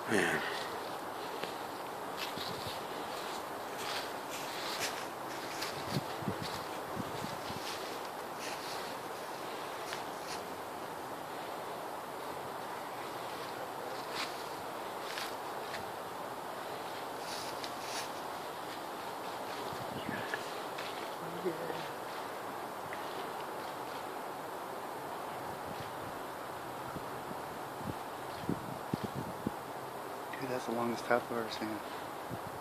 Man. Dude, that's the longest tap I've ever seen.